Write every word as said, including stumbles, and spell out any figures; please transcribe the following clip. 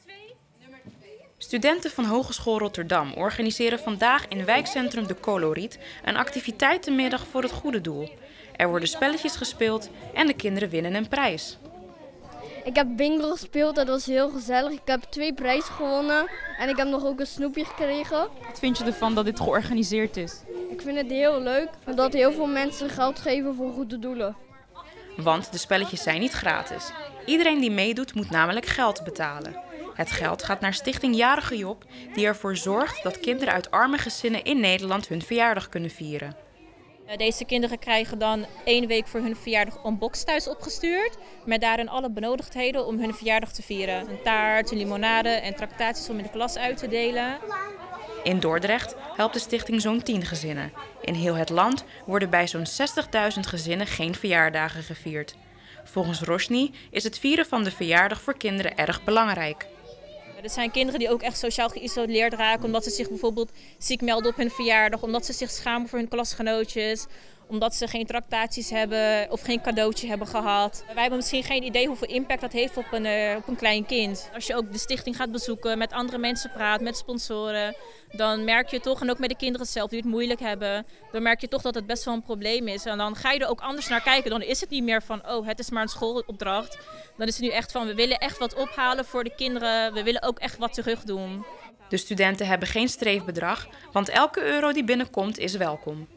Studenten van Hogeschool Rotterdam organiseren vandaag in wijkcentrum De Coloriet een activiteitenmiddag voor het goede doel. Er worden spelletjes gespeeld en de kinderen winnen een prijs. Ik heb bingo gespeeld, dat was heel gezellig. Ik heb twee prijzen gewonnen en ik heb nog ook een snoepje gekregen. Wat vind je ervan dat dit georganiseerd is? Ik vind het heel leuk, omdat heel veel mensen geld geven voor goede doelen. Want de spelletjes zijn niet gratis. Iedereen die meedoet moet namelijk geld betalen. Het geld gaat naar Stichting Jarige Job, die ervoor zorgt dat kinderen uit arme gezinnen in Nederland hun verjaardag kunnen vieren. Deze kinderen krijgen dan één week voor hun verjaardag een box thuis opgestuurd, met daarin alle benodigdheden om hun verjaardag te vieren. Een taart, een limonade en tractaties om in de klas uit te delen. In Dordrecht helpt de stichting zo'n tien gezinnen. In heel het land worden bij zo'n zestigduizend gezinnen geen verjaardagen gevierd. Volgens Roshni is het vieren van de verjaardag voor kinderen erg belangrijk. Er zijn kinderen die ook echt sociaal geïsoleerd raken omdat ze zich bijvoorbeeld ziek melden op hun verjaardag, omdat ze zich schamen voor hun klasgenootjes, omdat ze geen tractaties hebben of geen cadeautje hebben gehad. Wij hebben misschien geen idee hoeveel impact dat heeft op een, uh, op een klein kind. Als je ook de stichting gaat bezoeken, met andere mensen praat, met sponsoren, dan merk je toch, en ook met de kinderen zelf die het moeilijk hebben, dan merk je toch dat het best wel een probleem is. En dan ga je er ook anders naar kijken. Dan is het niet meer van, oh, het is maar een schoolopdracht. Dan is het nu echt van, we willen echt wat ophalen voor de kinderen. We willen ook echt wat terug doen. De studenten hebben geen streefbedrag, want elke euro die binnenkomt is welkom.